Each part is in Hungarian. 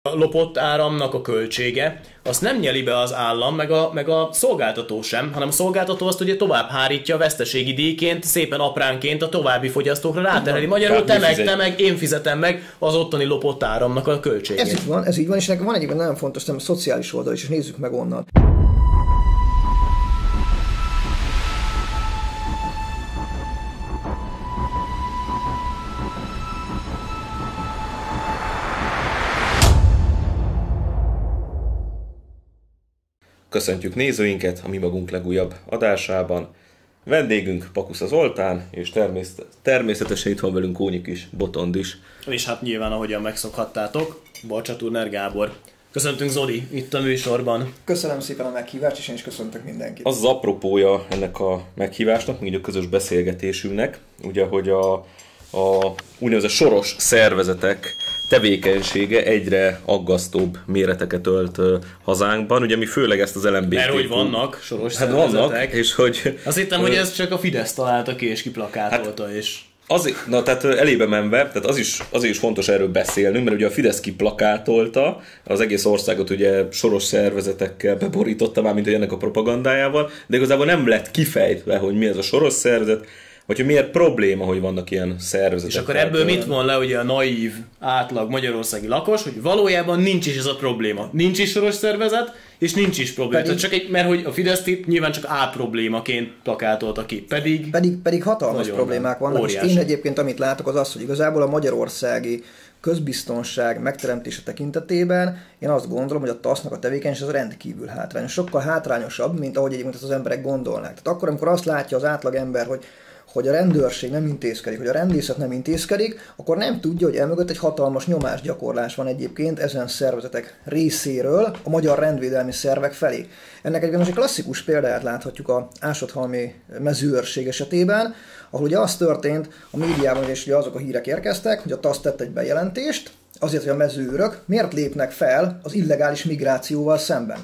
A lopott áramnak a költsége, azt nem nyeli be az állam, meg a szolgáltató sem, hanem a szolgáltató azt ugye tovább hárítja a veszteségi díjként, szépen apránként a további fogyasztókra rátereli. Magyarul te meg, én fizetem meg az ottani lopott áramnak a költségét. Ez így van, és nekem van egyébként nagyon fontos, nem a szociális oldal is, és nézzük meg onnan. Köszöntjük nézőinket a mi magunk legújabb adásában. Vendégünk Pakusza Zoltán, és természetesen itt van velünk Kónyik is, Botond is. És hát nyilván, ahogyan megszokhattátok, Balcsa Turner Gábor. Köszöntünk Zoli itt a műsorban. Köszönöm szépen a meghívást, és én is köszöntök mindenkit. Az apropója ennek a meghívásnak, így a közös beszélgetésünknek, ugye, hogy a úgynevezett soros szervezetek tevékenysége egyre aggasztóbb méreteket ölt hazánkban. Ugye mi főleg ezt az LMBTQ... Mert hogy vannak soros szervezetek. Vannak, és hogy... Azt hittem, hogy ez csak a Fidesz találta ki és kiplakátolta, és... Tehát elébe menve, tehát az is fontos erről beszélnünk, mert ugye a Fidesz kiplakátolta, az egész országot ugye soros szervezetekkel beborította már, mint ennek a propagandájával, de igazából nem lett kifejtve, hogy mi ez a soros szervezet, vagy hogy miért probléma, hogy vannak ilyen szervezetek. És akkor ebből mit von le ugye a naív, átlag magyarországi lakos, hogy valójában nincs is ez a probléma. Nincs is soros szervezet, és nincs is probléma. Mert hogy a Fidesz nyilván csak A problémaként plakátolta ki. Pedig hatalmas problémák vannak, óriási. És én egyébként amit látok az az, hogy igazából a magyarországi közbiztonság megteremtése tekintetében én azt gondolom, hogy a TASZ-nak a tevékenység az rendkívül hátrányos. Sokkal hátrányosabb, mint ahogy egyébként ezt az emberek gondolnák. Tehát akkor, amikor azt látja az átlagember, hogy a rendőrség nem intézkedik, hogy a rendészet nem intézkedik, akkor nem tudja, hogy emögött egy hatalmas nyomásgyakorlás van egyébként ezen szervezetek részéről a magyar rendvédelmi szervek felé. Ennek egyébként egy klasszikus példáját láthatjuk a ásathalmi mezőőrség esetében, ahol ugye az történt a médiában, és ugye azok a hírek érkeztek, hogy a TASZ tett egy bejelentést, azért, hogy a mezőőrök miért lépnek fel az illegális migrációval szemben.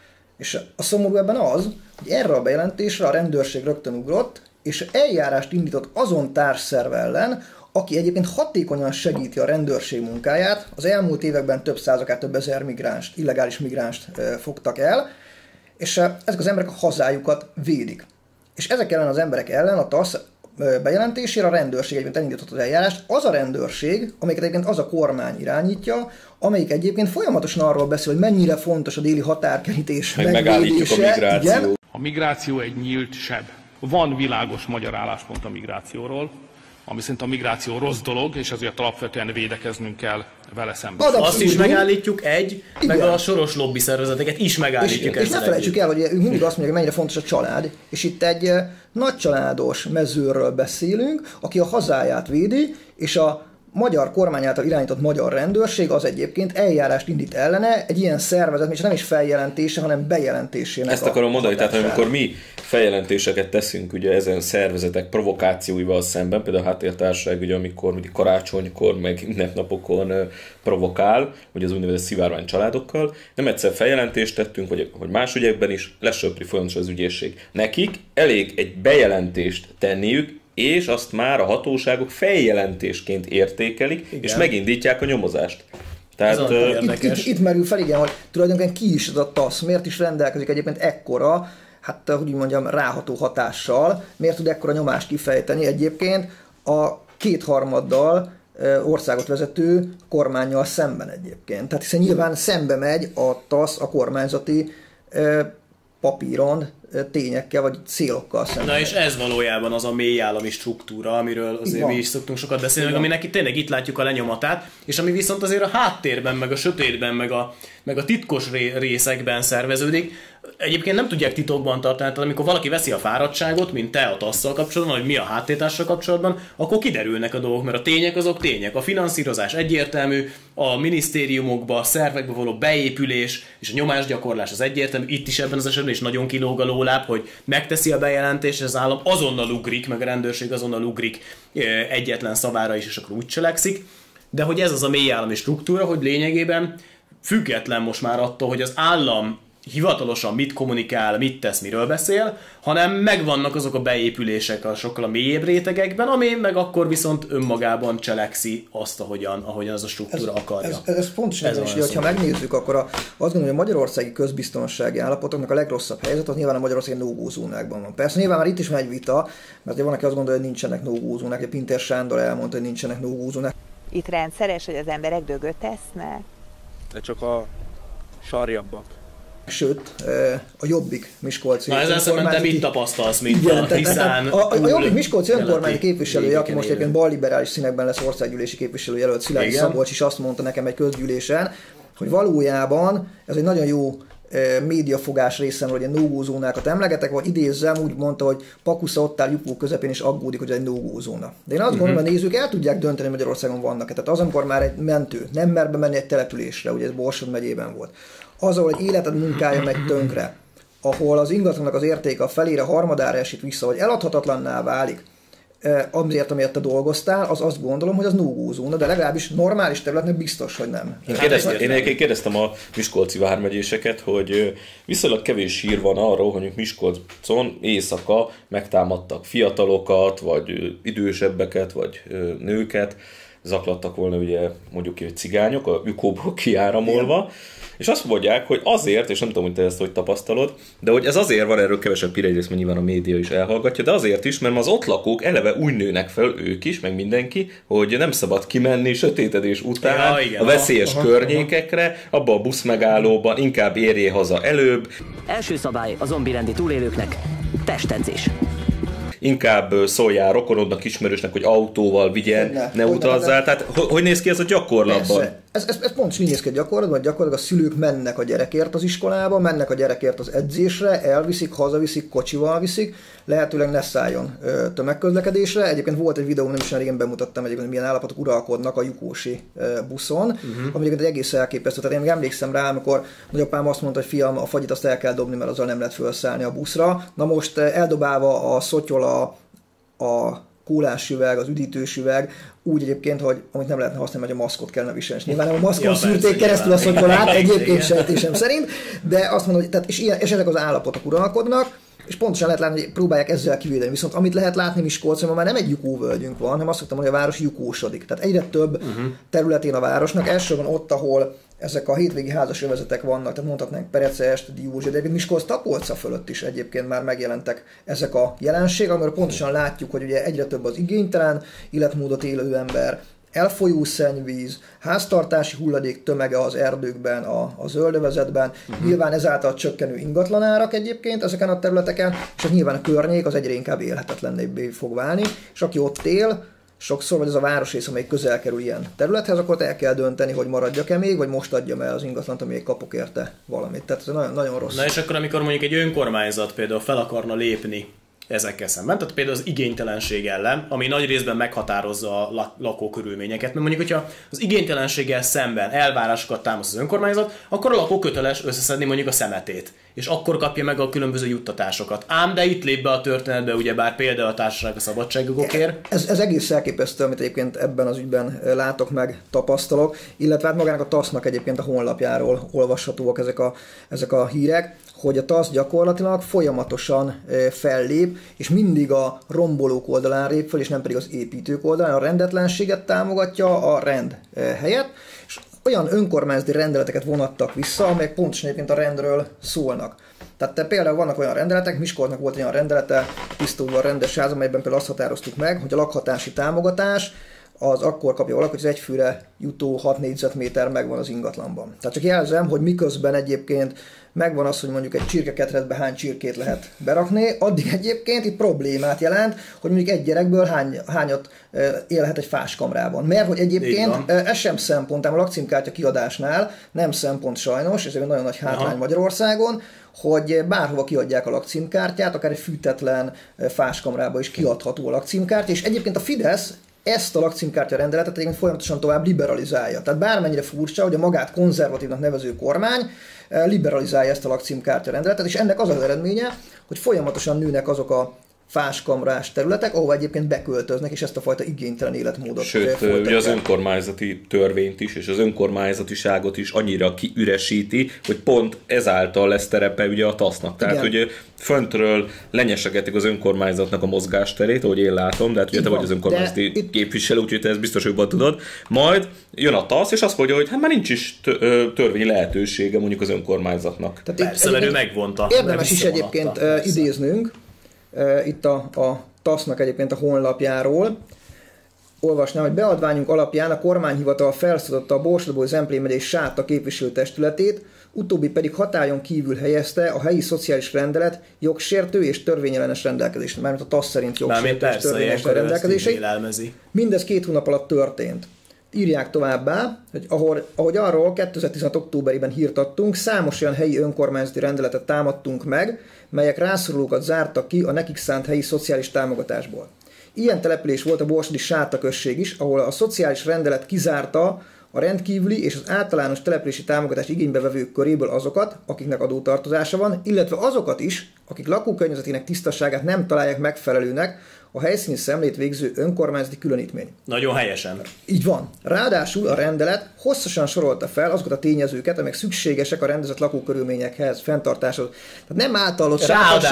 És a szomorú ebben az, hogy erre a bejelentésre a rendőrség rögtön ugrott, és eljárást indított azon társszerv ellen, aki egyébként hatékonyan segíti a rendőrség munkáját. Az elmúlt években több száz, akár több ezer migránst, illegális migránst fogtak el, és ezek az emberek a hazájukat védik. És ezek ellen az emberek ellen a TASZ bejelentésére a rendőrség egyébként elindított az eljárást. Az a rendőrség, amelyiket egyébként az a kormány irányítja, amelyik egyébként folyamatosan arról beszél, hogy mennyire fontos a déli határkerítés megvédése. A migráció. Igen. A migráció egy nyílt seb. Van világos magyar álláspont a migrációról, ami szerint a migráció rossz dolog, és ezért alapvetően védekeznünk kell vele szemben. Azt is megállítjuk meg a soros lobby szervezeteket is megállítjuk. És ne felejtsük el, hogy ők mindig azt mondják, hogy mennyire fontos a család, és itt egy nagycsaládos mezőről beszélünk, aki a hazáját védi, és a magyar kormány által irányított magyar rendőrség az egyébként eljárást indít ellene egy ilyen szervezet, és nem is feljelentése, hanem bejelentésének. Ezt akarom mondani, tehát amikor mi feljelentéseket teszünk ugye ezen szervezetek provokációival szemben, például a Háttértársaság, ugye, amikor mindig karácsonykor, meg ünnepnapokon provokál, vagy az úgynevezett szivárvány családokkal, nem egyszer feljelentést tettünk, vagy más ügyekben is lesöpri folyamatosan az ügyészség. Nekik elég egy bejelentést tenniük, és azt már a hatóságok feljelentésként értékelik, igen, és megindítják a nyomozást. Tehát itt merül fel, igen, hogy tulajdonképpen ki is az a TASZ, miért is rendelkezik egyébként ekkora, hát hogy mondjam, ráható hatással, miért tud ekkora nyomást kifejteni egyébként a kétharmaddal országot vezető kormánnyal szemben egyébként. Tehát hiszen nyilván szembe megy a TASZ a kormányzati papíron tényekkel vagy célokkal szemben. Na és ez valójában az a mély állami struktúra, amiről azért mi is szoktunk sokat beszélni, aminek tényleg itt látjuk a lenyomatát, és ami viszont azért a háttérben, meg a sötétben, meg a titkos részekben szerveződik. Egyébként nem tudják titokban tartani, tehát amikor valaki veszi a fáradtságot, mint te a TASZ-szal kapcsolatban, vagy mi a háttértársal kapcsolatban, akkor kiderülnek a dolgok, mert a tények azok tények. A finanszírozás egyértelmű, a minisztériumokba, a szervekbe való beépülés és a nyomásgyakorlás az egyértelmű. Itt is ebben az esetben is nagyon kilóg a lóláb, hogy megteszi a bejelentést, és az állam azonnal ugrik, meg a rendőrség azonnal ugrik egyetlen szavára is, és akkor úgy cselekszik. De hogy ez az a mély állami struktúra, hogy lényegében független most már attól, hogy az állam hivatalosan mit kommunikál, mit tesz, miről beszél, hanem megvannak azok a beépülések a sokkal a mélyébb rétegekben, ami meg akkor viszont önmagában cselekszi azt, ahogyan az a struktúra akarja. Ez pontosan is, hogyha megnézzük, akkor azt gondolom, hogy a magyarországi közbiztonsági állapotoknak a legrosszabb helyzet az nyilván a magyarországi no-go zónákban van. Persze nyilván már itt is van egy vita, mert van, aki azt gondolja, hogy nincsenek no-go zónák, Pintér Sándor elmondta, hogy nincsenek no-go zónák. Itt rendszeres, hogy az emberek dögöt tesznek? De csak a sarjabbak. Sőt, a Jobbik Miskolci önkormányzati... Na ezzel szemben te mit tapasztalsz, mint igen, a Tiszán... A Jobbik Miskolci önkormányzati képviselője, aki most egyébként balliberális színekben lesz országgyűlési képviselőjelölt, Szilágyi Szabolcs is azt mondta nekem egy közgyűlésen, hogy valójában ez egy nagyon jó médiafogás részemről, hogy a no-go zónákat emlegetek, vagy idézzem, úgy mondta, hogy Pakusza ott áll Jukó közepén és aggódik, hogy ez egy no-go zóna. De én azt gondolom, hogy a nézők el tudják dönteni, hogy Magyarországon vannak. Tehát az, amikor már egy mentő nem mer bemenni egy településre, ugye ez Borsod megyében volt, az, ahol egy életed munkája megy tönkre, ahol az ingatlannak az értéke a felére, harmadára esik vissza, vagy eladhatatlanná válik, azért, amiért te dolgoztál, az azt gondolom, hogy az no-go zóna, de legalábbis normális területnek biztos, hogy nem. Én kérdeztem a miskolci vármegyéseket, hogy viszonylag kevés hír van arról, hogy Miskolcon éjszaka megtámadtak fiatalokat, vagy idősebbeket, vagy nőket, zaklattak volna ugye mondjuk cigányok, a Jukóból kiáramolva, és azt mondják, hogy azért, és nem tudom, hogy te ezt hogy tapasztalod, de hogy ez azért van, erről kevesebb hír, egyrészt, mert nyilván a média is elhallgatja, de azért is, mert az ott lakók eleve úgy nőnek fel, ők is, meg mindenki, hogy nem szabad kimenni sötétedés után a veszélyes környékekre, abba a buszmegállóban, inkább érjél haza előbb. Első szabály a zombirendi túlélőknek, testedzés. Inkább szóljál rokonodnak, ismerősnek, hogy autóval vigyen, ne utazzál. Tehát hogy néz ki ez a gyakorlatban? Ez pont így néz ki a gyakorlatban, gyakorlatilag a szülők mennek a gyerekért az iskolába, mennek a gyerekért az edzésre, elviszik, hazaviszik, kocsival viszik, lehetőleg ne szálljon tömegközlekedésre. Egyébként volt egy videó, nem is régen bemutattam egyébként, hogy milyen állapotok uralkodnak a jukósi buszon, ami egyébként egy egész elképesztő. Tehát én emlékszem rá, amikor nagyapám azt mondta, hogy fiam, a fagyit azt el kell dobni, mert azzal nem lehet felszállni a buszra. Na most eldobálva a szotyol, a kólás üveg, az üdítős üveg, úgy egyébként, hogy amit nem lehetne használni, hogy a maszkot kellene viselni. Nyilván a maszkon szűrték keresztül a szotyolát, egyébként sejtésem szerint, de azt mondom, hogy tehát, és ezek az állapotok uralkodnak, és pontosan lehet látni, hogy próbálják ezzel kivédeni. Viszont amit lehet látni Miskolcon, már nem egy jukóvölgyünk van, hanem azt szoktam mondani, hogy a város jukósodik. Tehát egyre több területén a városnak, elsősorban ott, ahol ezek a hétvégi házas övezetek vannak, tehát mondhatnánk Perecest, Diózsa, de Miskolc-Tapolca fölött is egyébként már megjelentek ezek a jelenségek, amiről pontosan látjuk, hogy ugye egyre több az igénytelen életmódot élő ember, elfolyó szennyvíz, háztartási hulladék tömege az erdőkben, a zöldövezetben, nyilván ezáltal csökkenő ingatlanárak egyébként ezeken a területeken, és az nyilván a környék az egyre inkább élhetetlenné fog válni, és aki ott él, sokszor, vagy ez a városrész, amely közel kerül ilyen területhez, akkor el kell dönteni, hogy maradjak-e még, vagy most adjam el az ingatlant, amíg kapok érte valamit. Tehát ez nagyon, nagyon rossz. Na és akkor, amikor mondjuk egy önkormányzat például fel akarna lépni ezekkel szemben, tehát például az igénytelenség ellen, ami nagy részben meghatározza a lakókörülményeket, mert mondjuk, hogyha az igénytelenséggel szemben elvárásokat támaszt az önkormányzat, akkor a lakó köteles összeszedni mondjuk a szemetét, és akkor kapja meg a különböző juttatásokat. Ám de itt lép be a történetbe, ugyebár például a társaság a szabadságjogokért. Ez egész elképesztő, amit egyébként ebben az ügyben látok meg, tapasztalok, illetve hát magának a TASZ-nak egyébként a honlapjáról olvashatóak ezek a hírek, hogy a TASZ gyakorlatilag folyamatosan fellép, és mindig a rombolók oldalán lép fel, és nem pedig az építők oldalán. A rendetlenséget támogatja a rend helyett, és olyan önkormányzati rendeleteket vonattak vissza, amelyek pontosan egyébként a rendről szólnak. Tehát például vannak olyan rendeletek, Miskolcnak volt olyan rendelete, Tisztóval rendes ház, amelyben például azt határoztuk meg, hogy a lakhatási támogatás az akkor kapja valaki, hogy az egyfőre jutó 6 négyzetméter megvan az ingatlanban. Tehát csak jelzem, hogy miközben egyébként megvan az, hogy mondjuk egy csirkeketrecbe hány csirkét lehet berakni, addig egyébként itt problémát jelent, hogy mondjuk egy gyerekből hányat élhet egy fáskamrában. Mert hogy egyébként ez sem szempont, ám a lakcímkártya kiadásnál nem szempont sajnos, ez egy nagyon nagy hátrány Magyarországon, hogy bárhova kiadják a lakcímkártyát, akár egy fűtetlen fáskamrába is kiadható a lakcímkártya, és egyébként a Fidesz ezt a lakcímkártya rendeletet egyébként folyamatosan tovább liberalizálja. Tehát bármennyire furcsa, hogy a magát konzervatívnak nevező kormány liberalizálja ezt a lakcímkártya rendeletet, és ennek az az eredménye, hogy folyamatosan nőnek azok a fáskamrás területek, ahol egyébként beköltöznek, és ezt a fajta igénytelen életmódot folytatják. Sőt, ugye az önkormányzati törvényt is, és az önkormányzatiságot is annyira kiüresíti, hogy pont ezáltal lesz terepe ugye a TASZ-nak. Tehát ugye föntről lenyesegetik az önkormányzatnak a mozgásterét, ahogy én látom, de hát ugye te vagy az önkormányzati képviselő, úgyhogy te ezt biztos jobban tudod. Majd jön a TASZ, és azt mondja, hogy hát már nincs is törvényi lehetősége mondjuk az önkormányzatnak. Persze, mert ő megvonta. Érdemes is egyébként idéznünk, itt a TASZ-nak egyébként a honlapjáról olvasnám, hogy beadványunk alapján a kormányhivatal felszólította a Borsod-Zemplén megyei Sáta képviselőtestületét, utóbbi pedig hatályon kívül helyezte a helyi szociális rendelet jogsértő és törvényellenes rendelkezését, mármint a TASZ szerint jogsértő és törvényellenes rendelkezéseit. Mindez 2 hónap alatt történt. Írják továbbá, hogy ahogy arról 2016. októberében hírt adtunk, számos olyan helyi önkormányzati rendeletet támadtunk meg, melyek rászorulókat zártak ki a nekik szánt helyi szociális támogatásból. Ilyen település volt a borsodi Sáta község is, ahol a szociális rendelet kizárta a rendkívüli és az általános települési támogatás igénybevevők köréből azokat, akiknek adótartozása van, illetve azokat is, akik lakókörnyezetének tisztaságát nem találják megfelelőnek a helyszíni szemlét végző önkormányzati különítmény. Nagyon helyesen. Így van. Ráadásul a rendelet hosszasan sorolta fel azokat a tényezőket, amelyek szükségesek a rendezett lakókörülményekhez, fenntartáshoz. Tehát nem általott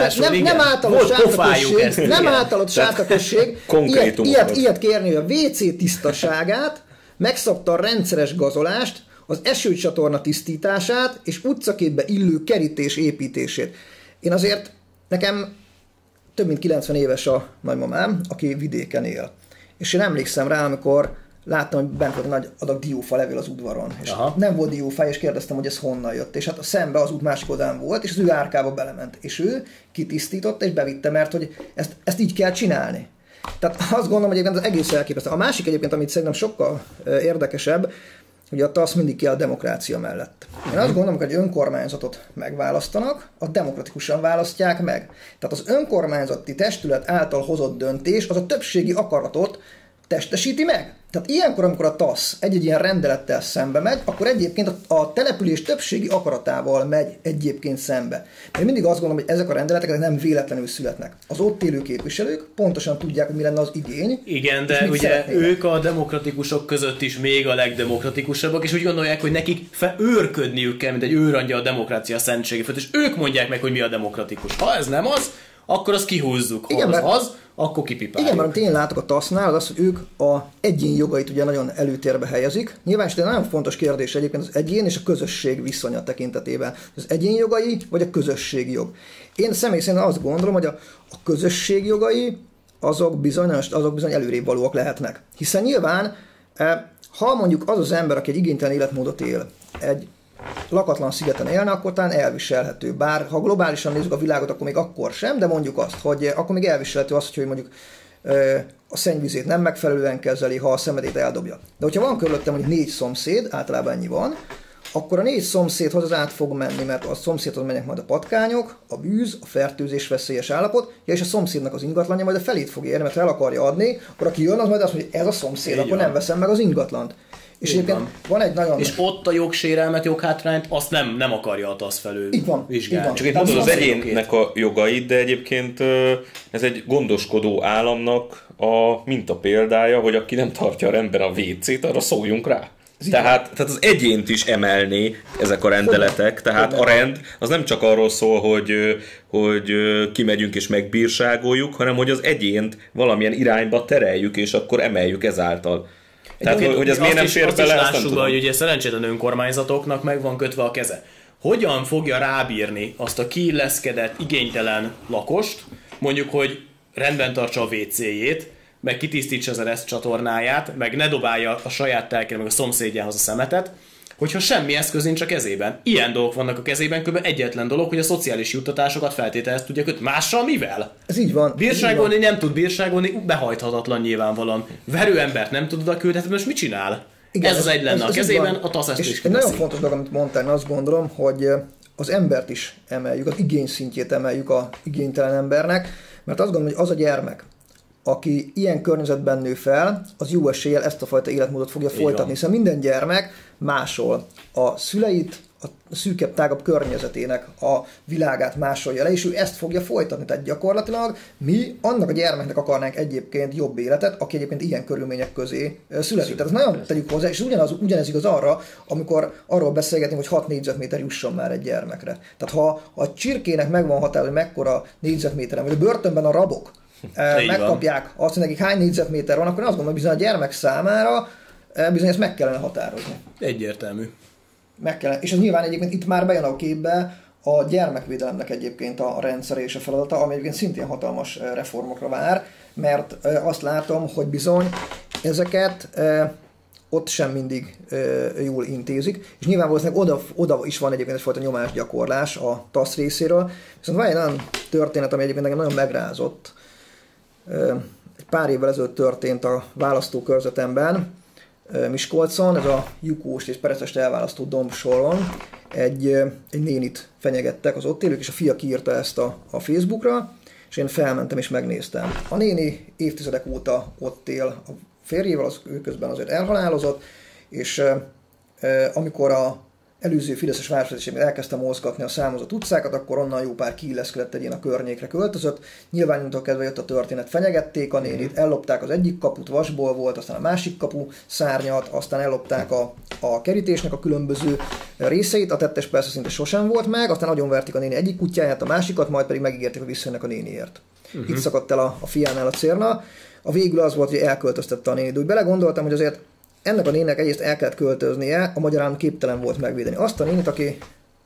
Sáta község ilyet kérni, hogy a WC tisztaságát, megszabta a rendszeres gazolást, az esőcsatorna tisztítását és utcaképbe illő kerítés építését. Én azért, nekem több mint 90 éves a nagymamám, aki vidéken él. És én emlékszem rá, amikor láttam, hogy bent volt egy nagy adag diófa levél az udvaron. És nem volt diófa, és kérdeztem, hogy ez honnan jött. És hát a szembe az út másik oldalán volt, és az ő árkába belement. És ő kitisztította, és bevitte, mert hogy ezt így kell csinálni. Tehát azt gondolom, hogy egyébként az egész elképesztő. A másik egyébként, amit szerintem sokkal érdekesebb, hogy a TASZ mindig ki a demokrácia mellett. Én azt gondolom, hogy egy önkormányzatot megválasztanak, azt demokratikusan választják meg. Tehát az önkormányzati testület által hozott döntés az a többségi akaratot testesíti meg. Tehát ilyenkor, amikor a TASZ egy ilyen rendelettel szembe megy, akkor egyébként a település többségi akaratával megy egyébként szembe. Mert mindig azt gondolom, hogy ezek a rendeletek nem véletlenül születnek. Az ott élő képviselők pontosan tudják, hogy mi lenne az igény. Igen, de ugye ők a demokratikusok között is még a legdemokratikusabbak, és úgy gondolják, hogy nekik őrködniük kell, mint egy őrangya a demokrácia szentsége fölött, és ők mondják meg, hogy mi a demokratikus. Ha ez nem az, akkor azt kihúzzuk. Ha igen, az, akkor kipipáljuk. Igen, mert én látok a TASZ-nál, az, hogy ők a egyén jogait ugye nagyon előtérbe helyezik. Nyilván is egy nagyon fontos kérdés egyébként az egyén és a közösség viszonya tekintetében. Az egyén jogai vagy a közösség jog. Én személy szerint azt gondolom, hogy a közösség jogai azok bizony előrébb valóak lehetnek. Hiszen nyilván, ha mondjuk az az ember, aki egy igénytelen életmódot él, egy lakatlan szigeten élne, akkor talán elviselhető. Bár ha globálisan nézzük a világot, akkor még akkor sem, de mondjuk azt, hogy akkor még elviselhető az, hogy mondjuk a szennyvizét nem megfelelően kezeli, ha a szemetét eldobja. De hogyha van körülöttem mondjuk 4 szomszéd, általában ennyi van, akkor a 4 szomszédhoz az át fog menni, mert a szomszédhoz mennek majd a patkányok, a bűz, a fertőzés veszélyes állapot, és a szomszédnak az ingatlanja majd a felét fog érni, mert ha el akarja adni, akkor aki jön, az majd azt mondja, hogy ez a szomszéd, így akkor van. Nem veszem meg az ingatlant. És egyébként van egy nagyon... És ott a jogsérelmet, joghátrányt, azt nem akarja a TASZ felől vizsgálni. Csak itt mondod az egyénnek a jogait, de egyébként ez egy gondoskodó államnak a mintapéldája, hogy aki nem tartja rendben a WC-t, arra szóljunk rá. Tehát az egyént is emelni ezek a rendeletek, tehát a rend az nem csak arról szól, hogy kimegyünk és megbírságoljuk, hanem hogy az egyént valamilyen irányba tereljük, és akkor emeljük ezáltal. Tehát, hogy ez miért nem fér bele, azt nem tudom. Hogy ugye szerencsétlen önkormányzatoknak meg van kötve a keze. Hogyan fogja rábírni azt a kiilleszkedett, igénytelen lakost, mondjuk, hogy rendben tartsa a WC-jét, meg kitisztítsa az ereszcsatornáját, meg ne dobálja a saját telkére, meg a szomszédjához a szemetet, hogyha semmi eszköz nincs a kezében. Ilyen dolgok vannak a kezében, kb. Egyetlen dolog, hogy a szociális juttatásokat feltételezt tudja kötni. Mással mivel? Ez így van. Bírságolni nem tud bírságolni, behajthatatlan nyilvánvalóan. Verőembert nem tud oda küldeni, most mit csinál? Igen, ez az egy lenne a kezében, a TASZ ezt is egy nagyon fontos dolog, amit mondtál, én azt gondolom, hogy az embert is emeljük, az igény szintjét emeljük az igénytelen embernek, mert azt gondolom, hogy az a gyermek, aki ilyen környezetben nő fel, az jó eséllyel ezt a fajta életmódot fogja folytatni, hiszen minden gyermek másol a szüleit, a szűkebb, tágabb környezetének a világát másolja le, és ő ezt fogja folytatni. Tehát gyakorlatilag mi annak a gyermeknek akarnánk egyébként jobb életet, aki egyébként ilyen körülmények közé születik. Tehát ezt nagyon tegyük hozzá, és ugyanez igaz arra, amikor arról beszélgetünk, hogy 6 négyzetméter jusson már egy gyermekre. Tehát ha a csirkének megvan határ, hogy mekkora négyzetméteren, vagy a börtönben a rabok megkapják azt, hogy nekik hány négyzetméter van, akkor azt gondolom, hogy bizony a gyermek számára bizony ezt meg kellene határozni. Egyértelmű. Meg kellene. És ez nyilván egyébként itt már bejön a képbe a gyermekvédelemnek egyébként a rendszere és a feladata, ami egyébként szintén hatalmas reformokra vár, mert azt látom, hogy bizony ezeket ott sem mindig jól intézik, és nyilván valószínűleg oda is van egyébként egyfajta nyomásgyakorlás a TASZ részéről, viszont van egy olyan történet, ami egyébként nekem nagyon megrázott. Egy pár évvel ezelőtt történt a választókörzetemben, Miskolcon, ez a Jukóst és Perecest elválasztó dombsoron egy nénit fenyegettek az ott élők, és a fia kiírta ezt a Facebookra, és én felmentem és megnéztem. A néni évtizedek óta ott él a férjével, az ő közben azért elhalálozott, és amikor a előző fideszes városvezetésében elkezdte mozgatni a számozott utcákat, akkor onnan jó pár kiilleszkedett egy a környékre költözött. Nyilván nyújtól kezdve jött a történet, fenyegették a nénit, ellopták az egyik kaput, vasból volt, aztán a másik kapu szárnyat, aztán ellopták a kerítésnek a különböző részeit, a tettes persze szinte sosem volt meg, aztán agyonverték a néni egyik kutyáját, a másikat, majd pedig megígérték, hogy visszajönnek a néniért. Itt szakadt el a fiánál a cérna. A végül az volt, hogy elköltöztette a nénit. De úgy belegondoltam, hogy azért ennek a néninek egyrészt el kellett költöznie, a magyar állam képtelen volt megvédeni azt a nénit, aki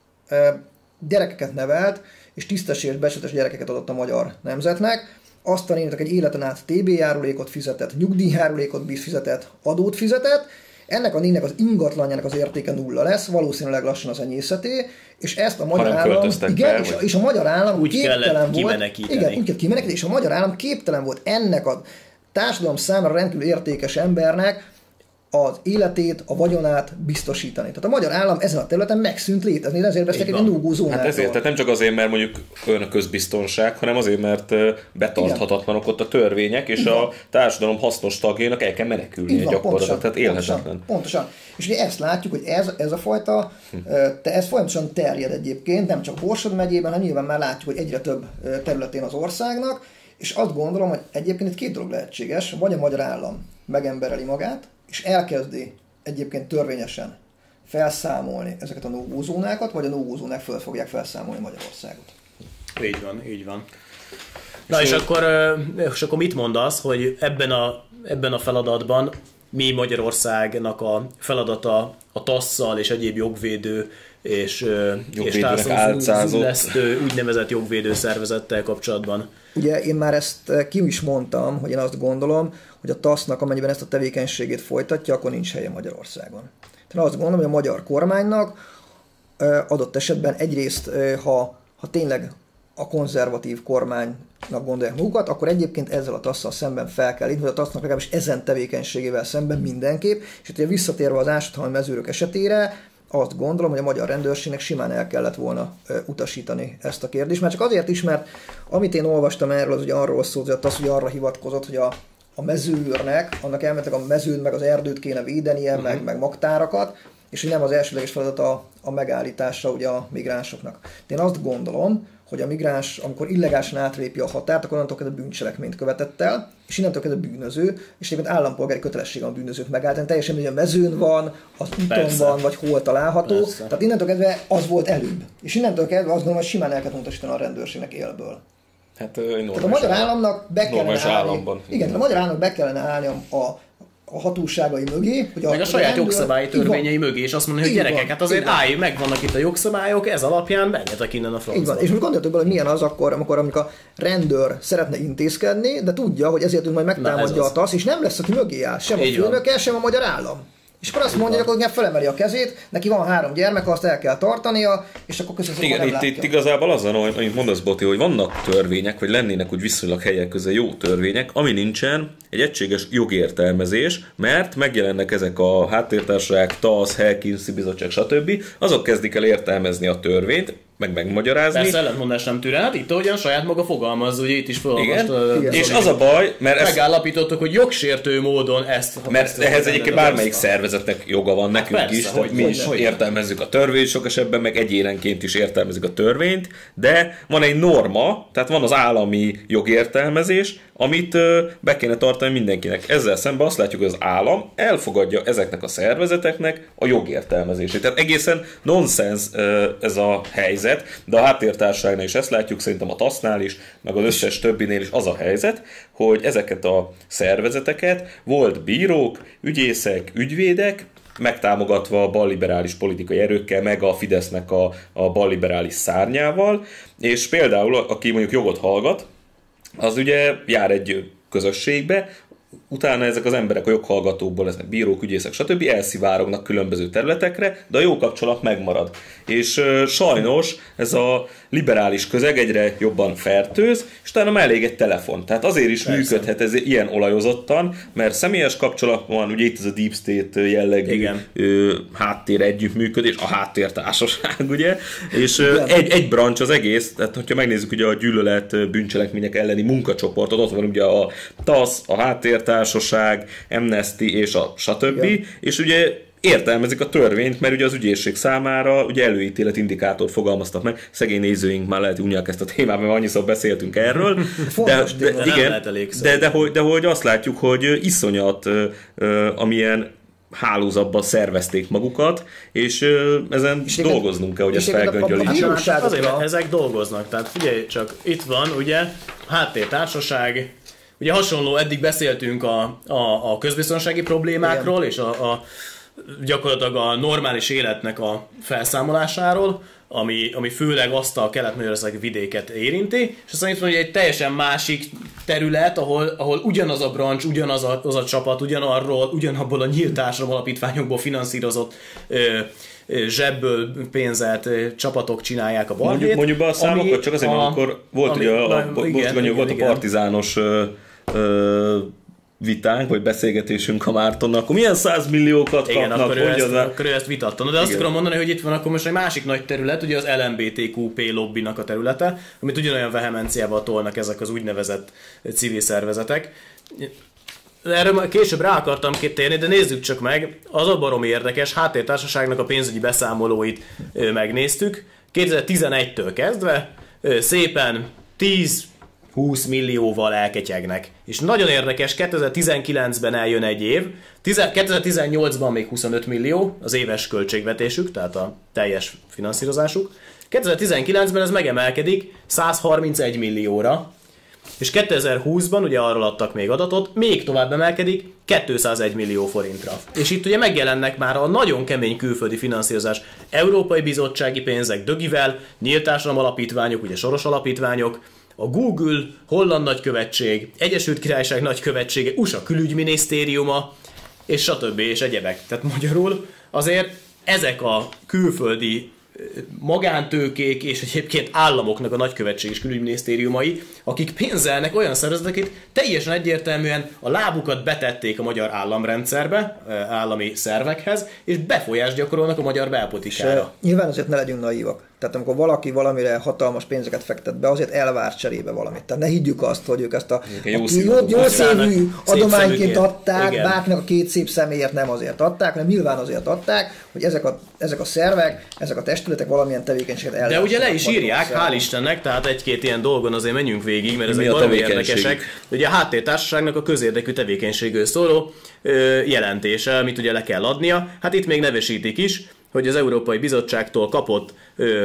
gyerekeket nevelt, és tisztességes, becsületes gyerekeket adott a magyar nemzetnek, azt a nénit, aki egy életen át TB járulékot fizetett, nyugdíjjárulékot fizetett, adót fizetett, ennek a néninek az ingatlanjának az értéke nulla lesz, valószínűleg lassan az enyészeté, és ezt a magyar állam, igen, és a magyar állam úgy képtelen volt, kimenekíteni. igen, úgy kellett kimenekíteni, és a magyar állam képtelen volt ennek a társadalom számára rendkívül értékes embernek az életét, a vagyonát biztosítani. Tehát a magyar állam ezen a területen megszűnt létezni, ezért beszélek egy no-go zónáról. Hát ezért, tehát nem csak azért, mert mondjuk olyan a közbiztonság, hanem azért, mert betarthatatlanok ott a törvények, és a társadalom hasznos tagjainak el kell menekülnie gyakorlatilag, tehát élhetetlen. Pontosan. És ugye ezt látjuk, hogy ez a fajta, ez folyamatosan terjed egyébként, nem csak Borsod megyében, hanem nyilván már látjuk, hogy egyre több területén az országnak, és azt gondolom, hogy egyébként itt két dolog lehetséges, vagy a magyar állam megembereli magát, és elkezdi egyébként törvényesen felszámolni ezeket a no-go zónákat, vagy a no-go zónák föl fogják felszámolni Magyarországot. Így van. Na és akkor mit mondasz, hogy ebben a feladatban mi Magyarországnak a a TASZ-szal és egyéb jogvédő és társadalomfejlesztő úgynevezett jogvédő szervezettel kapcsolatban? Ugye én már ezt ki is mondtam, hogy én azt gondolom, hogy a TASZ-nak, amennyiben ezt a tevékenységét folytatja, akkor nincs helye Magyarországon. Tehát azt gondolom, hogy a magyar kormánynak adott esetben egyrészt, ha tényleg a konzervatív kormánynak gondolják magukat, akkor egyébként ezzel a TASZ-szal szemben fel kell lépni, hogy a TASZ-nak legalábbis ezen tevékenységével szemben mindenképp, és ugye visszatérve az ásathalmi mezőrök esetére, azt gondolom, hogy a magyar rendőrségnek simán el kellett volna utasítani ezt a kérdést. Már csak azért is, mert amit én olvastam erről, az ugye arról szólt, hogy a TASZ ugye arra hivatkozott, hogy a mezőőrnek, annak elméletileg a mezőt meg az erdőt kéne védenie, meg magtárakat, és hogy nem az elsődleges feladat a megállítása ugye a migránsoknak. De én azt gondolom, hogy a migráns, amikor illegálisan átlépi a határt, akkor onnantól kezdve bűncselekményt követett el, és innentől kezdve bűnöző, és egyébként állampolgári kötelessége a bűnözőt megállítani. Teljesen, hogy a mezőn van, az úton van, vagy hol található. Persze. Tehát innentől kezdve az volt előbb. És innentől kezdve azt gondolom, hogy simán el kell utasítani a rendőrségnek élből. Hát a magyar államnak be kellene állni. Igen, a magyar államnak be kellene állni a hatóságai mögé. Hogy meg a saját jogszabályi törvényei mögé, és azt mondani, hogy gyerekek, hát azért állj, megvannak itt a jogszabályok, ez alapján menjetek innen a francba. És most gondoljatok bele, hogy milyen az akkor, amikor a rendőr szeretne intézkedni, de tudja, hogy ezért majd megtámadja a TASZ, és nem lesz, aki mögé áll, sem a főnöke, sem a magyar állam. És akkor azt mondja, hogy felemeli a kezét, neki van 3 gyermek, azt el kell tartania, és akkor köszönöm, igen, itt igazából az van, amit mondasz, Boti, hogy vannak törvények, vagy lennének úgy viszonylag helyek közé jó törvények, ami nincsen egy egységes jogértelmezés, mert megjelennek ezek a háttértársaság, TASZ, Helsinki Bizottság, stb. Azok kezdik el értelmezni a törvényt, megmagyarázni. Persze ellentmondás nem tűre, hát itt ahogyan saját maga fogalmazza, ugye itt is felolvasta. És az a baj, mert megállapítottuk, hogy jogsértő módon ezt... Mert ehhez egyébként bármelyik szervezetnek joga van nekünk persze, is, hogy mi is értelmezzük a törvényt, sok esetben meg egyénenként is értelmezzük a törvényt, de van egy norma, tehát van az állami jogértelmezés, amit be kéne tartani mindenkinek. Ezzel szemben azt látjuk, hogy az állam elfogadja ezeknek a szervezeteknek a jogértelmezését. Tehát egészen nonsens ez a helyzet, de a háttértársaságnál is ezt látjuk, szerintem a TASZ-nál is, meg az összes többinél is az a helyzet, hogy ezeket a szervezeteket volt bírók, ügyészek, ügyvédek, megtámogatva a balliberális politikai erőkkel, meg a Fidesznek a balliberális szárnyával, és például aki mondjuk jogot hallgat, az ugye jár egy közösségbe, utána ezek az emberek a joghallgatókból, ezek bírók, ügyészek, stb. Elszivárognak különböző területekre, de a jó kapcsolat megmarad. És sajnos ez a liberális közeg egyre jobban fertőz, és utána már elég egy telefon. Tehát azért is persze működhet ez ilyen olajozottan, mert személyes kapcsolat van, ugye itt ez a Deep State jellegű háttér együttműködés, a háttértársaság, ugye, és egy brancs az egész, tehát hogyha megnézzük ugye a gyűlölet bűncselekmények elleni munkacsoportot, ott van ugye a TASZ, a háttértársaság, Amnesty és a stb. Igen. És ugye értelmezik a törvényt, mert ugye az ügyészség számára ugye előítélet indikátort fogalmaztak meg. Szegény nézőink már lehet unják ezt a témát, mert annyiszor beszéltünk erről. De hogy azt látjuk, hogy iszonyat amilyen hálózatban szervezték magukat, és ezen is dolgoznunk kell, hogy ezt felgöngyölítsük. Azért, mert ezek dolgoznak. Tehát figyelj csak, itt van ugye háttértársaság, ugye hasonló, eddig beszéltünk a közbiztonsági problémákról, igen, és gyakorlatilag a normális életnek a felszámolásáról, ami főleg azt a kelet-magyarországi vidéket érinti, és aztán itt van egy teljesen másik terület, ahol ugyanaz a brancs, ugyanaz a csapat, ugyanabból a nyílt társadalom alapítványokból finanszírozott zsebből pénzelt csapatok csinálják a balhét. Mondjuk be a számokat, csak azért, mert akkor volt volt a partizános vitánk, vagy beszélgetésünk a Mártonnal, akkor milyen 100 milliókat kapnak? Igen, akkor ő ezt vitatta. De azt akarom mondani, hogy itt van akkor most egy másik nagy terület, ugye az LMBTQP lobbynak a területe, amit ugyanolyan vehemenciával tolnak ezek az úgynevezett civil szervezetek. Erről később rá akartam térni, de nézzük csak meg, az a baromi érdekes, háttértársaságnak a pénzügyi beszámolóit megnéztük. 2011-től kezdve szépen 10-20 millióval elketyegnek. És nagyon érdekes, 2019-ben eljön egy év, 2018-ban még 25 millió az éves költségvetésük, tehát a teljes finanszírozásuk. 2019-ben ez megemelkedik 131 millióra, és 2020-ban, ugye arról adtak még adatot, még tovább emelkedik 201 millió forintra. És itt ugye megjelennek már a nagyon kemény külföldi finanszírozás, Európai Bizottsági pénzek dögivel, nyílt társadalom alapítványok, ugye soros alapítványok, a Google, Holland nagykövetség, Egyesült Királyság nagykövetsége, USA külügyminisztériuma, és stb. És egyebek. Tehát magyarul azért ezek a külföldi magántőkék és egyébként államoknak a nagykövetség és külügyminisztériumai, akik pénzelnek olyan szervezeteket, teljesen egyértelműen a lábukat betették a magyar államrendszerbe, állami szervekhez, és befolyást gyakorolnak a magyar belpolitikára. Nyilván azért ne legyünk naívak. Tehát amikor valaki valamire hatalmas pénzeket fektet be, azért elvár cserébe valamit. Tehát ne higgyük azt, hogy ők ezt a jó szívű adományként adták, bárkinek a két szép személyért nem azért adták, hanem nyilván azért adták, hogy ezek a szervek, ezek a testületek valamilyen tevékenységet ellátnak. De ugye le is írják, hál' Istennek, tehát egy-két ilyen dolgon azért menjünk végig, mert ezek valami érdekesek. Ugye a háttértársaságnak a közérdekű tevékenységről szóló jelentése, amit ugye le kell adnia. Hát itt még nevesítik is, hogy az Európai Bizottságtól kapott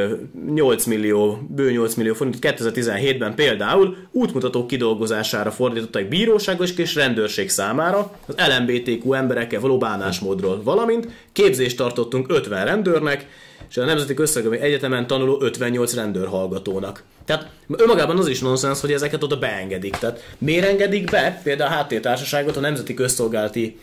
8 millió forintot 2017-ben például útmutatók kidolgozására fordították bíróságos és rendőrség számára az LMBTQ emberekkel való bánásmódról, valamint képzést tartottunk 50 rendőrnek, és a Nemzeti Közszolgálati Egyetemen tanuló 58 rendőrhallgatónak. Tehát önmagában az is nonsens, hogy ezeket oda beengedik. Tehát miért engedik be például a háttértársaságot a Nemzeti Közszolgálati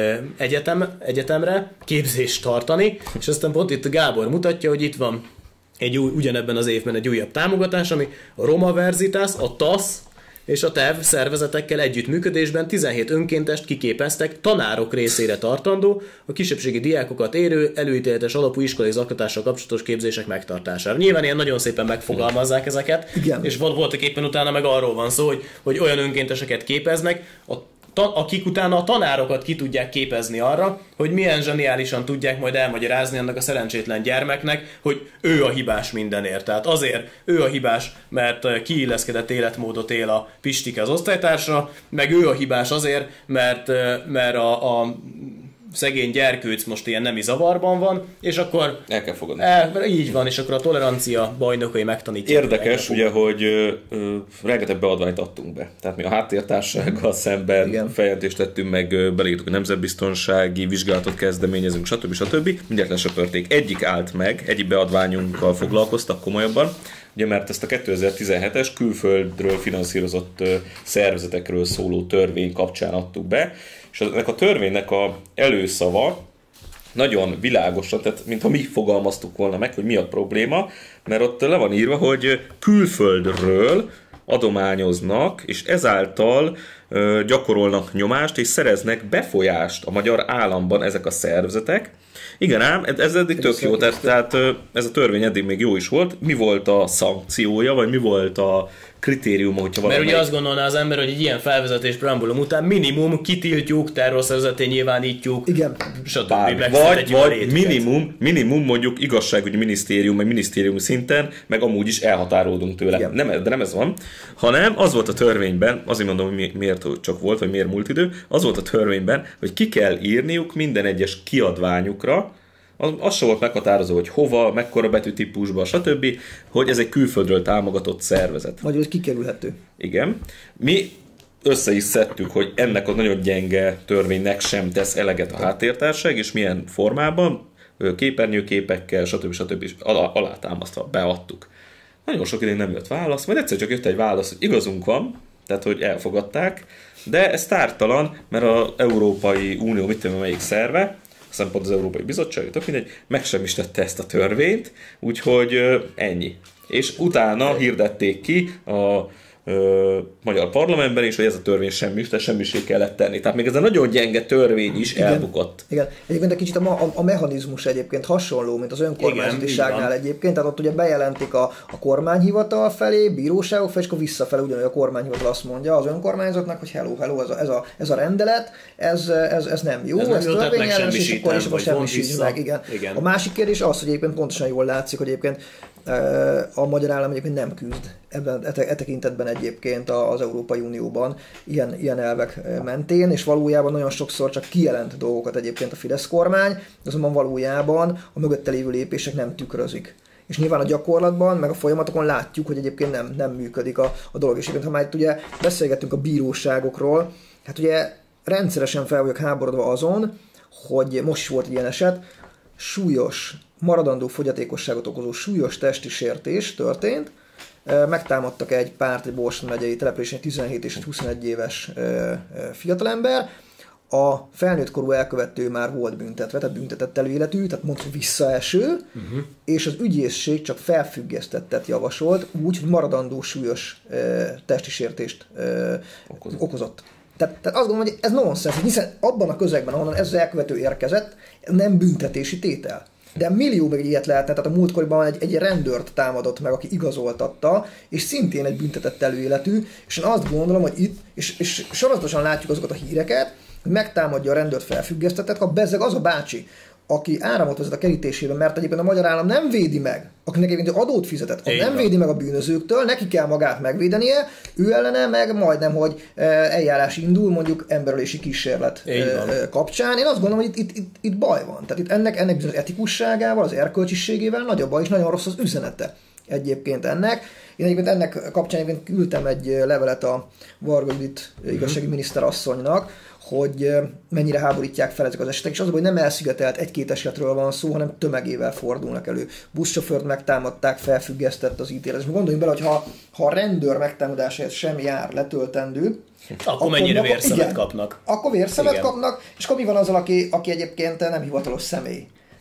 Egyetemre képzést tartani, és aztán pont itt Gábor mutatja, hogy itt van ugyanebben az évben egy újabb támogatás, ami a Roma Verzitas, a TASZ és a TEV szervezetekkel együttműködésben 17 önkéntest kiképeztek tanárok részére tartandó, a kisebbségi diákokat érő, előítéletes alapú iskolai zaklatással kapcsolatos képzések megtartására. Nyilván ilyen nagyon szépen megfogalmazzák ezeket, igen. És voltak éppen utána meg arról van szó, hogy olyan önkénteseket képeznek, akik utána a tanárokat ki tudják képezni arra, hogy milyen zseniálisan tudják majd elmagyarázni annak a szerencsétlen gyermeknek, hogy ő a hibás mindenért. Tehát azért ő a hibás, mert kiilleszkedett életmódot él a Pistike az osztálytársa, meg ő a hibás azért, mert a szegény gyerkőc most ilyen nemi zavarban van, és akkor... El kell fogadni. Így van, és akkor a tolerancia bajnokai megtanítják. Érdekes, ugye, hogy rengeteg beadványt adtunk be. Tehát mi a háttértársággal szemben feljelentést tettünk, meg beleírtuk a nemzetbiztonsági vizsgálatot kezdeményezünk, stb. Mindjárt lesöpörték. Egyik állt meg, egyik beadványunkkal foglalkoztak komolyabban, ugye, mert ezt a 2017-es külföldről finanszírozott szervezetekről szóló törvény kapcsán adtuk be, és ennek a törvénynek a előszava nagyon világosan, tehát mintha mi fogalmaztuk volna meg, hogy mi a probléma, mert ott le van írva, hogy külföldről adományoznak, és ezáltal gyakorolnak nyomást, és szereznek befolyást a magyar államban ezek a szervezetek. Igen ám, ez eddig tök jó, tehát ez a törvény eddig még jó is volt. Mi volt a szankciója, vagy mi volt a kritériuma, hogyha valami... Mert ugye azt gondolná az ember, hogy egy ilyen felvezetés preambulum után minimum kitiltjuk, terrorszervezetté nyilvánítjuk, stb. Vagy minimum mondjuk igazságügyi minisztérium, meg minisztériumi szinten, meg amúgy is elhatárolódunk tőle. De nem ez van, hanem az volt a törvényben, azért mondom, hogy miért csak volt, vagy miért múlt idő, az volt a törvényben, hogy ki kell írniuk minden egyes kiadványukra, az sem volt meghatározó, hogy hova, mekkora betűtípusban, stb., hogy ez egy külföldről támogatott szervezet. Vagy ez kikerülhető. Igen. Mi össze is szedtük, hogy ennek a nagyon gyenge törvénynek sem tesz eleget a háttértárság, és milyen formában, képernyőképekkel, stb. Alátámasztva beadtuk. Nagyon sok ideig nem jött válasz, majd egyszer csak jött egy válasz, hogy igazunk van, tehát hogy elfogadták, de ez tártalan, mert az Európai Unió, mit tudom, melyik szerve, aztán pont az Európai Bizottság, tök mindegy, megsemmisítette ezt a törvényt, úgyhogy ennyi. És utána hirdették ki a magyar parlamentben is, hogy ez a törvény semmisé kellett tenni. Tehát még ez a nagyon gyenge törvény is elbukott. Igen. Egyébként egy kicsit a mechanizmus egyébként hasonló, mint az önkormányzatiságnál egyébként. Tehát ott ugye bejelentik a kormányhivatal felé, bíróságok felé, és akkor visszafelé ugyanúgy a kormányhivatal azt mondja az önkormányzatnak, hogy hello, ez a rendelet, ez nem jó, ez törvényellenes, és akkor semmisítsd meg. Igen. A másik kérdés az, hogy egyébként pontosan jól látszik, hogy egyébként a magyar állam egyébként nem küzd e tekintetben egyébként az Európai Unióban ilyen elvek mentén, és valójában nagyon sokszor csak kijelent dolgokat egyébként a Fidesz kormány, azonban valójában a mögötte lévő lépések nem tükrözik. És nyilván a gyakorlatban, meg a folyamatokon látjuk, hogy egyébként nem működik a dolog. És egyébként, ha már itt ugye beszélgettünk a bíróságokról, hát ugye rendszeresen fel vagyok háborodva azon, hogy most is volt egy ilyen eset, súlyos, maradandó fogyatékosságot okozó súlyos testi sértés történt, megtámadtak egy párt, egy Borsod megyei településen 17 és egy 21 éves fiatalember, a felnőtt korú elkövető már volt büntetve, tehát büntetett előéletű, tehát mondjuk visszaeső, és az ügyészség csak felfüggesztettet javasolt, úgy, hogy maradandó súlyos testi sértést okozott. Tehát azt gondolom, hogy ez nonsens, hiszen abban a közegben, ahonnan ez az elkövető érkezett, nem büntetési tétel. De millió meg ilyet lehetne, tehát a múltkoriban egy rendőrt támadott meg, aki igazoltatta, és szintén egy büntetett előéletű, és én azt gondolom, hogy itt, és sorozatosan látjuk azokat a híreket, hogy megtámadja a rendőrt felfüggesztettet, ha bezzeg az a bácsi, aki áramot vezet a kerítésében, mert egyébként a magyar állam nem védi meg, akinek egyébként adót fizetett, nem védi meg a bűnözőktől, neki kell magát megvédenie, ő ellene meg majdnem, hogy eljárás indul, mondjuk emberölési kísérlet kapcsán. Én azt gondolom, hogy itt baj van. Tehát itt ennek bizonyos etikusságával, az erkölcsiségével nagyobb baj, és nagyon rossz az üzenete egyébként ennek. Én egyébként ennek kapcsán küldtem egy levelet a Varga Judit igazságügyi miniszterasszonynak, hogy mennyire háborítják fel ezek az esetek, és az, hogy nem elszigetelt egy-két esetről van szó, hanem tömegével fordulnak elő. Buszsofőrt megtámadták, felfüggesztett az ítélet. És gondoljunk bele, hogy ha a rendőr megtámadásáért sem jár letöltendő, akkor mennyire vérszemet kapnak. Akkor vérszemet kapnak, és akkor mi van azzal, aki egyébként nem hivatalos személy.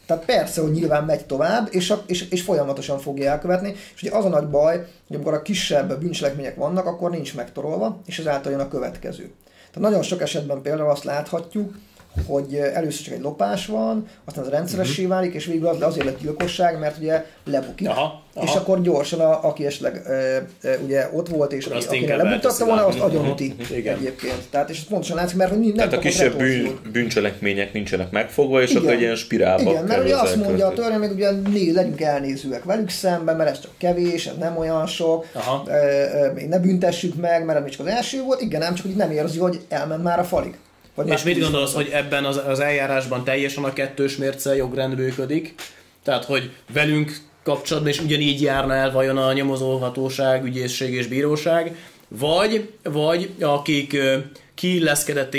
Tehát persze, hogy nyilván megy tovább, és folyamatosan fogja elkövetni, és ugye az a nagy baj, hogy amikor a kisebb bűncselekmények vannak, akkor nincs megtorolva, és ezáltal jön a következő. Tehát nagyon sok esetben például azt láthatjuk, hogy először csak egy lopás van, aztán az rendszeressé válik, és végül azért lett gyilkosság, mert ugye lebukik. És akkor gyorsan, aki esetleg ugye ott volt, és akinek lebuktatta volna, azt agyonüti egyébként. Tehát, és ez pontosan látszik, mert nem tehát a kisebb bűncselekmények nincsenek megfogva, és akkor egy ilyen spirálba. Igen, mert ugye azt mondja a törvény, meg ugye legyünk elnézőek velük szemben, mert ez csak kevés, ez nem olyan sok, ne büntessük meg, mert ez csak az első volt, igen, nem csak hogy nem érzi, hogy elment már a falig. És mit gondolsz, hogy ebben az eljárásban teljesen a kettős mérce jogrend működik? Tehát, hogy velünk kapcsolatban is ugyanígy járna el vajon a nyomozóhatóság, ügyészség és bíróság, vagy akik kiilleszkedett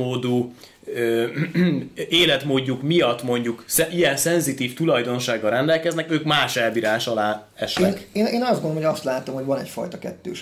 életmódjuk miatt mondjuk ilyen szenzitív tulajdonsággal rendelkeznek, ők más elbírás alá esnek. Én azt gondolom, hogy azt látom, hogy van egyfajta kettős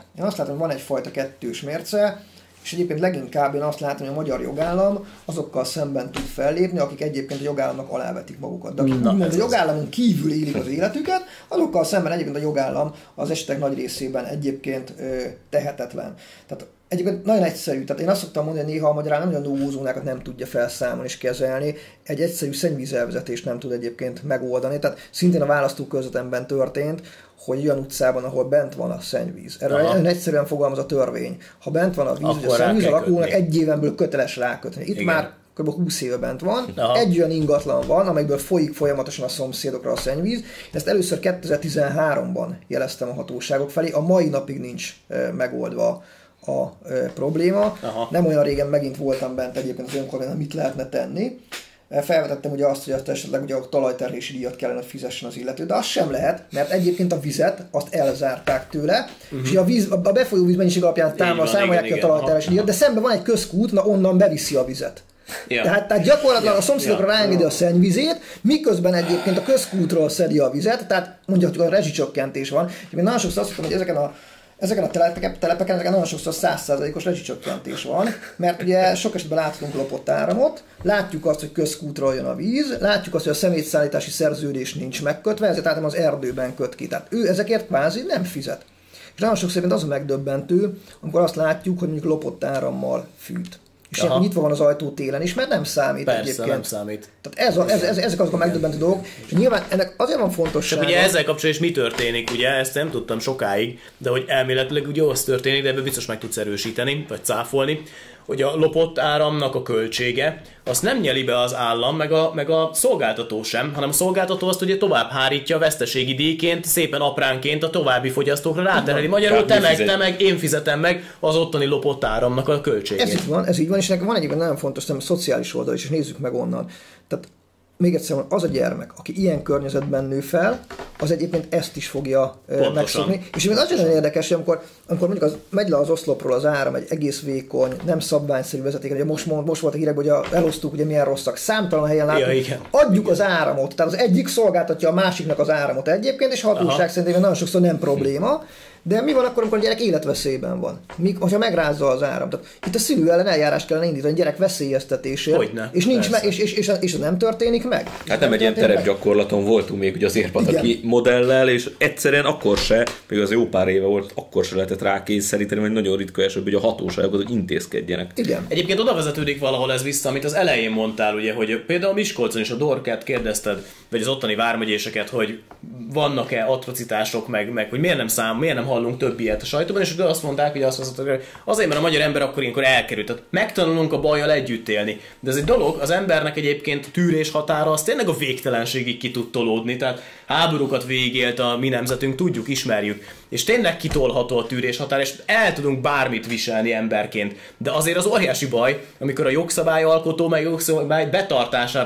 mérce. És egyébként leginkább én azt látom, hogy a magyar jogállam azokkal szemben tud fellépni, akik egyébként a jogállamnak alávetik magukat. De akik úgymond a jogállamon kívül élik az életüket, azokkal szemben egyébként a jogállam az esetek nagy részében egyébként tehetetlen. Tehát egyébként nagyon egyszerű, tehát én azt szoktam mondani, hogy néha a magyar állam nem olyan ózónákat nem tudja felszámolni és kezelni, egy egyszerű szennyvízelvezetést nem tud egyébként megoldani. Tehát szintén a választókörzetemben történt, hogy olyan utcában, ahol bent van a szennyvíz. Erről nagyon egyszerűen fogalmaz a törvény. Ha bent van a víz, hogy a szennyvíz, a lakónak egy éven belül köteles rákötni. Itt már kb. 20 éve bent van. Egy olyan ingatlan van, amelyből folyik folyamatosan a szomszédokra a szennyvíz. Ezt először 2013-ban jeleztem a hatóságok felé, a mai napig nincs megoldva a probléma. Nem olyan régen megint voltam bent egyébként az önkormányzatban, mit lehetne tenni. Felvetettem ugye azt, hogy azt esetleg ugye a talajterhelési díjat kellene fizessen az illető, de az sem lehet, mert egyébként a vizet azt elzárták tőle, és a befolyó vízmennyiség alapján számolják ki a talajterhelési díjat, de szemben van egy közkút, na onnan beviszi a vizet. Ja. Tehát gyakorlatilag a szomszédokra ráengedi a szennyvizét, miközben egyébként a közkútról szedi a vizet, tehát mondjuk a rezsicsökkentés van. Én nagyon sokszor azt mondom, hogy ezeken a telepeken nagyon sokszor 100%-os rezsicsökkentés van, mert ugye sok esetben láthatunk lopott áramot, látjuk azt, hogy közkútról jön a víz, látjuk azt, hogy a szemétszállítási szerződés nincs megkötve, ezért általában az erdőben köt ki. Tehát ő ezekért kvázi nem fizet. És nagyon sokszor az a megdöbbentő, amikor azt látjuk, hogy mondjuk lopott árammal fűt. És nyitva van az ajtó télen is, mert nem számít. Persze, egyébként. Nem számít. Tehát ezek azok a megdöbbentő dolgok, és nyilván ennek azért van fontossága. Csak ugye ezzel kapcsolatban is mi történik, ugye, ezt nem tudtam sokáig, de hogy elméletileg ugye az történik, de ebből biztos meg tudsz erősíteni, vagy cáfolni, hogy a lopott áramnak a költsége, azt nem nyeli be az állam, meg a szolgáltató sem, hanem a szolgáltató azt ugye tovább hárítja a veszteségi díjként, szépen apránként a további fogyasztókra rátereli. Magyarul te meg, én fizetem meg az ottani lopott áramnak a költségét. Ez így van, és nekem van egyébként nagyon fontos a szociális oldal is, és nézzük meg onnan. Tehát még egyszer mondom, az a gyermek, aki ilyen környezetben nő fel, az egyébként ezt is fogja megszokni. És az nagyon érdekes, hogy amikor mondjuk megy le az oszlopról az áram, egy egész vékony, nem szabványszerű vezeték, ugye most volt a hírekben, hogy elosztuk, ugye milyen rosszak, számtalan helyen látunk, adjuk az áramot, tehát az egyik szolgáltatja a másiknak az áramot egyébként, és hatóság szerintem nagyon sokszor nem probléma. De mi van akkor, amikor a gyerek életveszélyben van? Ha megrázza az áram? Tehát itt a szülő ellen eljárást kellene indítani a gyerek veszélyeztetésért. Hogyne, és nincs és ez nem történik meg. Hát nem egy ilyen terepgyakorlaton voltunk még ugye az Érpataki modellel, és egyszerűen akkor se, még az jó pár éve volt, akkor se lehetett rákényszeríteni, hogy nagyon ritka esetben, hogy a hatóságok hogy intézkedjenek. Igen. Egyébként oda vezetődik valahol ez vissza, amit az elején mondtál, ugye, hogy például Miskolcon is a Dorkát kérdezted, vagy az ottani vármegyéseket, hogy vannak-e atrocitások, meg hogy miért nem hallunk több ilyet a sajtóban, és azt mondták, hogy azért, mert a magyar ember akkor ilyenkor elkerült. Tehát megtanulunk a bajjal együtt élni. De ez egy dolog, az embernek egyébként tűrés határa az tényleg a végtelenségig ki tud tolódni. Tehát háborúkat végigélt a mi nemzetünk, tudjuk, ismerjük. És tényleg kitolható a tűrés határa, és el tudunk bármit viselni emberként. De azért az óriási baj, amikor a jogszabályalkotó, meg jogszabály betartására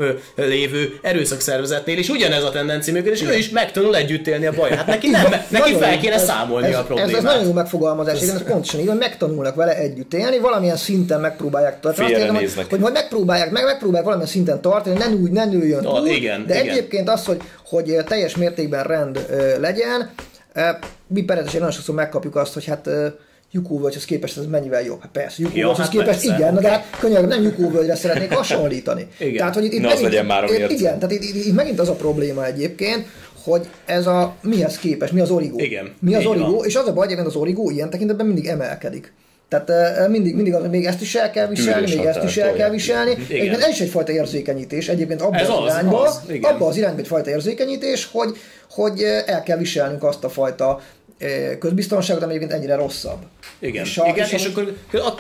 lévő erőszakszervezetnél is ugyanez a tendencia működik, és ő is megtanul együtt élni a baj. Hát neki fel kéne számolni a problémát. Ez nagyon jó megfogalmazás, igen, ez pontosan így, hogy megtanulnak vele együtt élni, valamilyen szinten megpróbálják tartani. Hogy majd megpróbálják valamilyen szinten tartani, ne nőjön túl, de egyébként az, hogy teljes mértékben rend legyen, mi percesen nagyon sokszor megkapjuk azt, hogy hát Jukóvölgyhöz képest ez mennyivel jobb? Hát persze, Jukóvölgyhöz képest igen, de hát könnyen nem Jukóvölgyre szeretnék hasonlítani. Tehát, hogy itt az legyen már igen, tehát itt megint az a probléma egyébként, hogy ez a mihez képest, mi az origó. Igen, mi az origó, és az a baj, egyébként az origó ilyen tekintetben mindig emelkedik. Tehát mindig az, még ezt is el kell viselni, még ezt is el kell viselni. Egyébként ez is egyfajta érzékenyítés, egyébként abban az irányba egyfajta érzékenyítés, hogy el kell viselnünk azt a fajta közbiztonságot, ami egyébként ennyire rosszabb. Igen, és akkor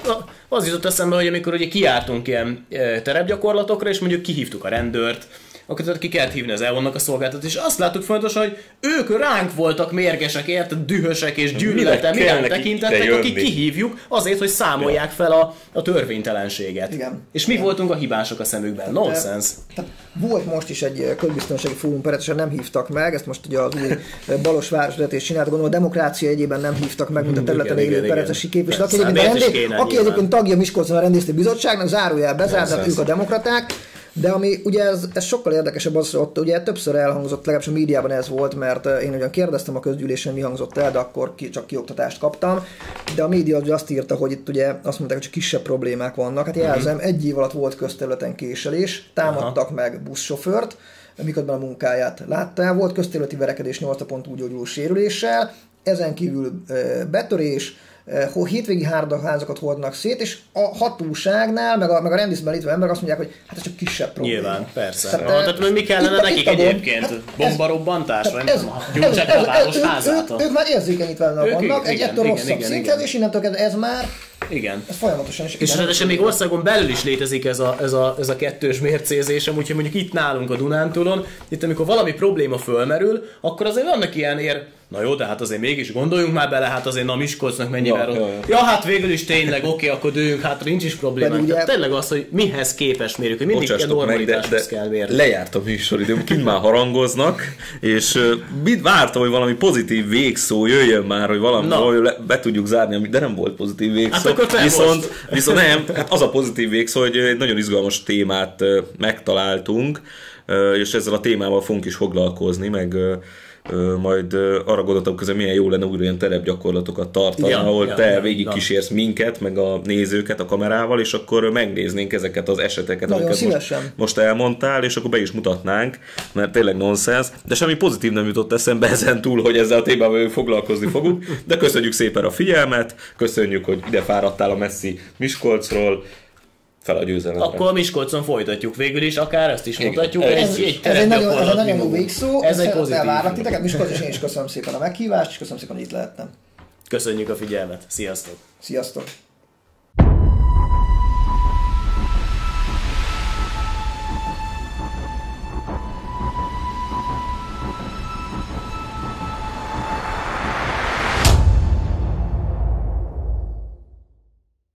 az jutott eszembe, hogy amikor ugye kijártunk ilyen terepgyakorlatokra, és mondjuk kihívtuk a rendőrt, akkor ki kellett hívni az EON-nak a szolgáltatót, és azt láttuk fontos, hogy ők ránk voltak mérgesek, érted, dühösek és gyűlöletem iránt tekintettek, akik kihívjuk azért, hogy számolják fel a törvénytelenséget. Igen. És mi voltunk a hibások a szemükben. Nonsense. Volt most is egy közbiztonsági fórum, peretesen nem hívtak meg, ezt most ugye az új Balos városvezetés csinálta, gondolom a demokrácia egyében nem hívtak meg, mint a területen élő perecesi képviselő, aki egyébként tagja Miskolcon a rendészeti bizottságnak, zárójel bezárt, ők a demokraták. De ami ugye ez sokkal érdekesebb az, hogy ott ugye többször elhangzott, legalábbis a médiában ez volt, mert én ugyan kérdeztem a közgyűlésen, mi hangzott el, de akkor csak kioktatást kaptam. De a média azt írta, hogy itt ugye azt mondták, hogy csak kisebb problémák vannak. Hát jelzem, egy év alatt volt közterületen késelés, támadtak meg buszsofőrt, miközben a munkáját láttál, volt közterületi verekedés 8 napon túlgyógyuló sérüléssel, ezen kívül betörés, hétvégi házakat hordnak szét, és a hatóságnál, meg a rendészben létve emberek azt mondják, hogy hát ez csak kisebb probléma. Nyilván, persze. Tehát mi kellene nekik egyébként? Bombarobbantás? Vagy nem? Gyújtsák a város házát? Ők már érzékenyítve vannak, egy ettől rosszabb szinten, és innentől ez már igen. Ez folyamatosan is. És ráadásul még országon belül is létezik ez a kettős mércézésem, úgyhogy mondjuk itt nálunk a Dunántúlon, itt amikor valami probléma fölmerül, akkor azért vannak ilyen na jó, de hát azért mégis gondoljunk már bele, hát azért Miskolcnak mennyivel rossz. Ja, hát végül is tényleg, oké, akkor dőjünk, hát nincs is probléma. Ugye... Tényleg az, hogy mihez képes mérjük, hogy mindig a normalitáshoz kell mérni. Lejárt a műsoridőm, kint már harangoznak, és mit vártam, hogy valami pozitív végszó jöjjön már, hogy valami be tudjuk zárni, de nem volt pozitív végszó. Hát viszont nem, hát az a pozitív végszó, hogy egy nagyon izgalmas témát megtaláltunk, és ezzel a témával fogunk is foglalkozni, meg majd arra gondoltam közben, milyen jó lenne újra ilyen terepgyakorlatokat tartani, ahol te végig kísérsz minket, meg a nézőket a kamerával, és akkor megnéznénk ezeket az eseteket, nagyon amiket most elmondtál, és akkor be is mutatnánk, mert tényleg nonsens, de semmi pozitív nem jutott eszembe ezen túl, hogy ezzel a témával foglalkozni fogunk, de köszönjük szépen a figyelmet, köszönjük, hogy ide fáradtál a messzi Miskolcról, fel a győzelemre. Akkor a Miskolcon folytatjuk végül is, akár ezt is mutatjuk. Ez egy nagyon jó végszó. Ez egy pozitív. Elvárlak titeket, Miskolcon, és én is köszönöm szépen a meghívást, és köszönöm szépen, hogy itt lehettem. Köszönjük a figyelmet. Sziasztok! Sziasztok!